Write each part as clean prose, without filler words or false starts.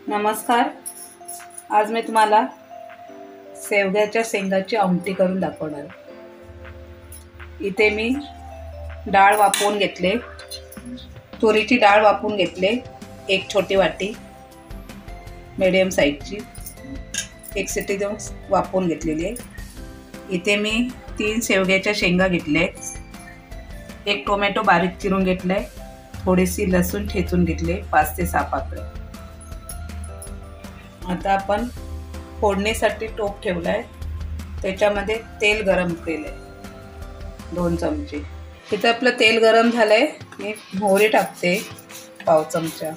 नमस्कार. आज मी तुम्हाला शेवग्याच्या शेंगाची आमटी करून दाखवणार. इथे मी डाळ वापरून घेतले, तुरीची डाळ वापरून घेतले, एक छोटी वाटी मीडियम साईजची, एक सिटी देऊन वापरून घेतलेली आहे. इथे मी 3 शेवग्याच्या शेंगा घेतले, एक टोमॅटो बारीक चिरून घेतलाय, थोडीशी लसूण ठेचून घेतले, 5 ते 6 पाकळ्या. आता आपण फोडणीसाठी टोप ठेवलाय, त्याच्यामध्ये तेल गरम केलंय 2 चमचे. इथं आपलं तेल गरम झालंय. मी मोहरी टाकते 1/2 चमचा.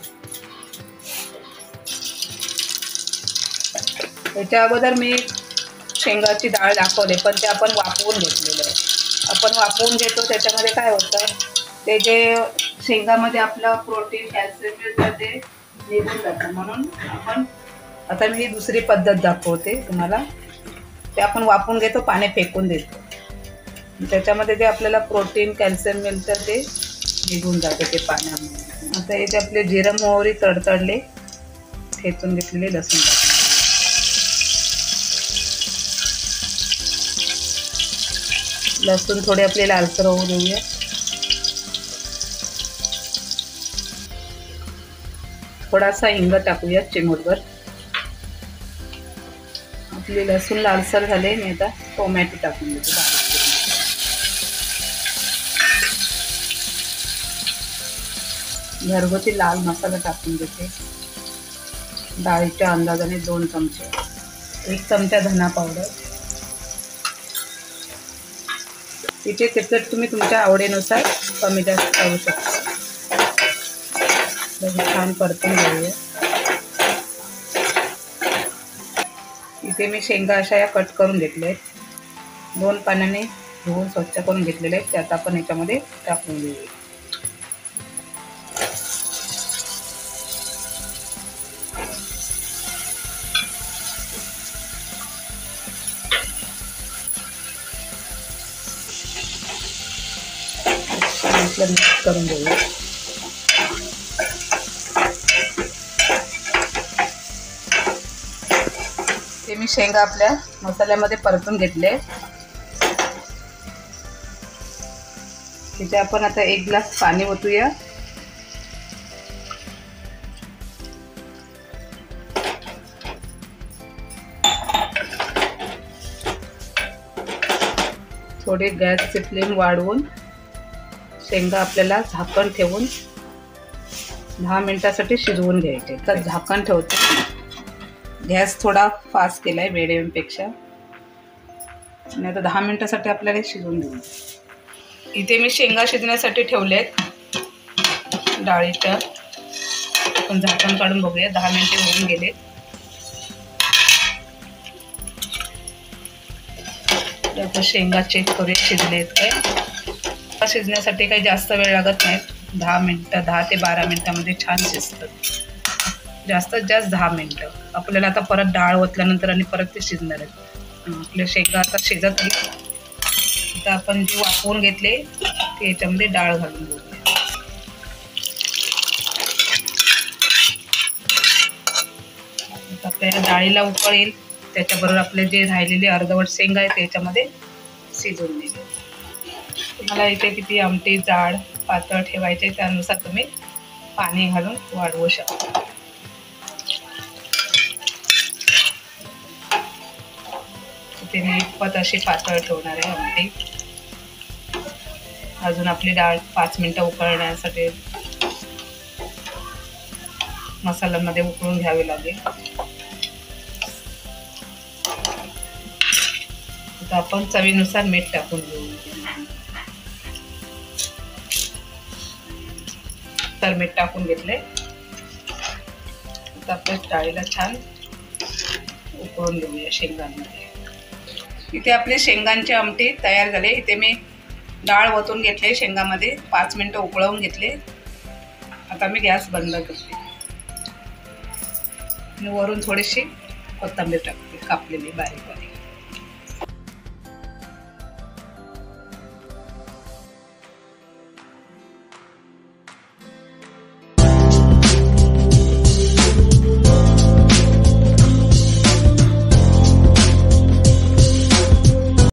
त्याच्या अगोदर मी शेंगाची डाळ दाखवले, पण ते आपण वाफवून घेतलेलं आहे. आपण वाफवून घेतो, त्याच्यामध्ये काय होतं, ते जे शेंगामध्ये आपलं प्रोटीन कॅल्शियम ते निघून जातं. म्हणून आपण आता मी ही दुसरी पद्धत दाखवते तुम्हाला. ते आपण वाफवून घेतो, पाणी फेकून देतो, त्याच्यामध्ये जे आपल्याला प्रोटीन कॅल्शियम मिळतं ते निघून जातं ते पाण्यामध्ये. आता इथे आपले जिरं मोहरी तडतडले, ठेचून घेतलेले लसूण टाकले. लसूण थोडे आपले लालसर होऊ देऊया. थोडासा हिंग टाकूया चिमूटभर. आपले लसूण लालसर झाले. मी आता टोमॅटो टाकून देतो बारीक करून. घरगुती लाल मसाला टाकून देते. डाळीच्या अंदाजाने 2 चमचे, 1 चमचा धना पावडर. तिथे तिखट तुम्ही तुमच्या आवडीनुसार कमी जास्त करू शकता. छान परतून घेऊया. इथे मी शेंगा अशा या कट करून घेतले आहेत, 2 पाण्याने धुवून स्वच्छ करून घेतलेले आहेत. त्यात आपण याच्यामध्ये टाकून घेऊया. मिक्स करून घेऊया. ते मी शेंगा आपल्या मसाल्यामध्ये परतून घेतले. इथे आपण आता 1 ग्लास पाणी ओतूया. थोडे गॅसची फ्लेम वाढवून शेंगा आपल्याला झाकण ठेवून 10 मिनिटासाठी शिजवून घ्यायचे. तर झाकण ठेवते. गॅस थोडा फास्ट केलाय मिडियमपेक्षा, आणि आता 10 मिनिटासाठी आपल्याला शिजवून घेऊ. इथे मी शेंगा शिजण्यासाठी ठेवलेत डाळीच्या. आपण झाकण काढून बघूया. 10 मिनिटे होऊन गेले. आता शेंगा चेक करूया शिजलेत काय. शिजण्यासाठी काही जास्त वेळ लागत नाही. 10 ते 12 मिनिटामध्ये छान शिजतं. जास्तीत जास्त 10 मिनिटं. आपल्याला आता परत डाळ ओतल्यानंतर आणि परत ते शिजणार आहेत. आपले शेंगा आता शिजत नाही. आता आपण जे वाफवून घेतले ते याच्यामध्ये डाळ घालून घेऊ. आपल्या डाळीला उकळ येईल, त्याच्याबरोबर आपले जे राहिलेले अर्धवट शेंगा आहेत त्याच्यामध्ये शिजवून दिले. तुम्हाला इथे किती आमटी जाड पातळ ठेवायचे त्यानुसार तुम्ही पाणी घालून वाढवू शकता. इथे मी इतपत अशी पातळ ठेवणार आहे आमटी. अजून आपली डाळ 5 मिनिटं उकळण्यासाठी मसाल्यामध्ये उकळून घ्यावी लागेल. आता आपण चवीनुसार मीठ टाकून घेऊ. तर मीठ टाकून घेतले. आता आपल्या डाळीला छान उकळून घेऊया शेंगांमध्ये. इथे आपले शेंगांची आमटी तयार झाले. इथे मी डाळ ओतून घेतले, शेंगामध्ये 5 मिनिटं उकळवून घेतले. आता मी गॅस बंद करते आणि वरून थोडीशी कोथिंबीर टाकते, कापलेली बारीक बारीक.